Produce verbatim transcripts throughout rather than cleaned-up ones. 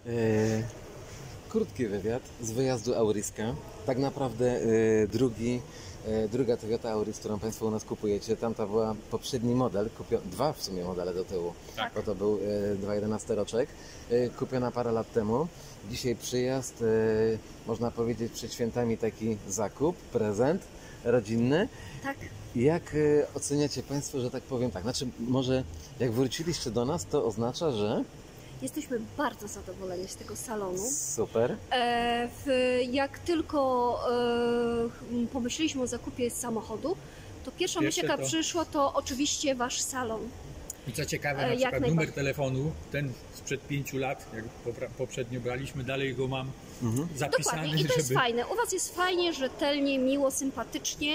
E, krótki wywiad z wyjazdu Auriska. Tak naprawdę e, drugi, e, druga Toyota Auris, którą Państwo u nas kupujecie. Tamta była poprzedni model, kupio, dwa w sumie modele do tyłu, tak. Bo to był e, dwa jedenaste roczek, e, kupiona parę lat temu. Dzisiaj przyjazd, e, można powiedzieć przed świętami taki zakup, prezent rodzinny. Tak. Jak e, oceniacie Państwo, że tak powiem tak, znaczy może jak wróciliście do nas, to oznacza, że... Jesteśmy bardzo zadowoleni z tego salonu. Super. E, w, jak tylko e, pomyśleliśmy o zakupie samochodu, to pierwsza myśl, jaka to... przyszła, to oczywiście Wasz salon. I co ciekawe, na przykład numer telefonu, ten sprzed pięciu lat, jak poprzednio braliśmy, dalej go mam mhm. zapisany. Dokładnie. I to jest żeby... fajne. U Was jest fajnie, rzetelnie, miło, sympatycznie.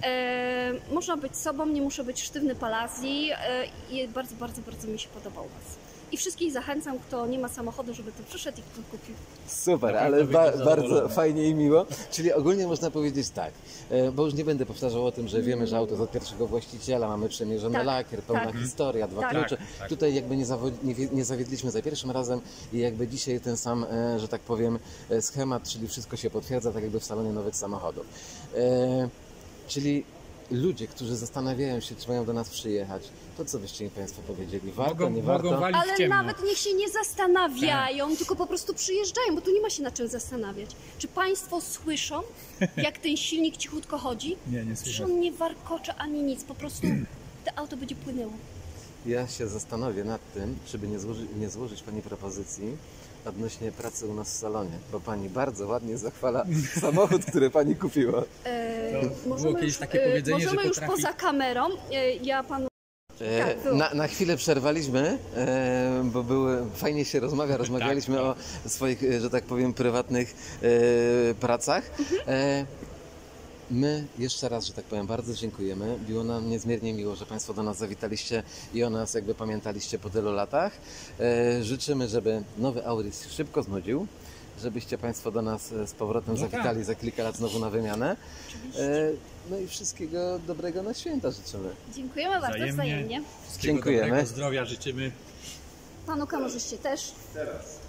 E, można być sobą, nie muszę być sztywny palazzi. E, I bardzo, bardzo, bardzo mi się podoba u Was. I wszystkich zachęcam, kto nie ma samochodu, żeby tu przyszedł i kto kupił. Super, ale ba bardzo fajnie i miło. Czyli ogólnie można powiedzieć tak, bo już nie będę powtarzał o tym, że wiemy, że auto jest od pierwszego właściciela, mamy przemierzony tak, lakier, pełna tak. historia, dwa tak. klucze. Tak, tak. Tutaj jakby nie, nie, nie zawiedliśmy za pierwszym razem i jakby dzisiaj ten sam, że tak powiem, schemat, czyli wszystko się potwierdza, tak jakby w salonie nowych samochodów. E, czyli ludzie, którzy zastanawiają się, czy mają do nas przyjechać, to co byście im Państwo powiedzieli? Warto, mogą, nie mogą warto? Ale ciemno. nawet niech się nie zastanawiają, tak. tylko po prostu przyjeżdżają, bo tu nie ma się na czym zastanawiać. Czy Państwo słyszą, jak ten silnik cichutko chodzi? Nie, nie słyszę. Że on nie warkocze ani nic, po prostu to auto będzie płynęło. Ja się zastanowię nad tym, żeby nie, złoży, nie złożyć Pani propozycji odnośnie pracy u nas w salonie, bo Pani bardzo ładnie zachwala samochód, który Pani kupiła. E, możemy już, takie powiedzenie, możemy że już potrafi... poza kamerą, e, ja Panu... E, tak, na, na chwilę przerwaliśmy, e, bo były, fajnie się rozmawia, rozmawialiśmy tak, tak. o swoich, że tak powiem, prywatnych e, pracach. E, My jeszcze raz, że tak powiem, bardzo dziękujemy. Było nam niezmiernie miło, że Państwo do nas zawitaliście i o nas jakby pamiętaliście po tylu latach. E, życzymy, żeby nowy Auris szybko znudził, żebyście Państwo do nas z powrotem no zawitali tak. za kilka lat znowu na wymianę. E, no i wszystkiego dobrego na święta życzymy. Dziękujemy bardzo wzajemnie. Dziękujemy. Dobrego zdrowia życzymy. Panu kamerzyście też. Teraz.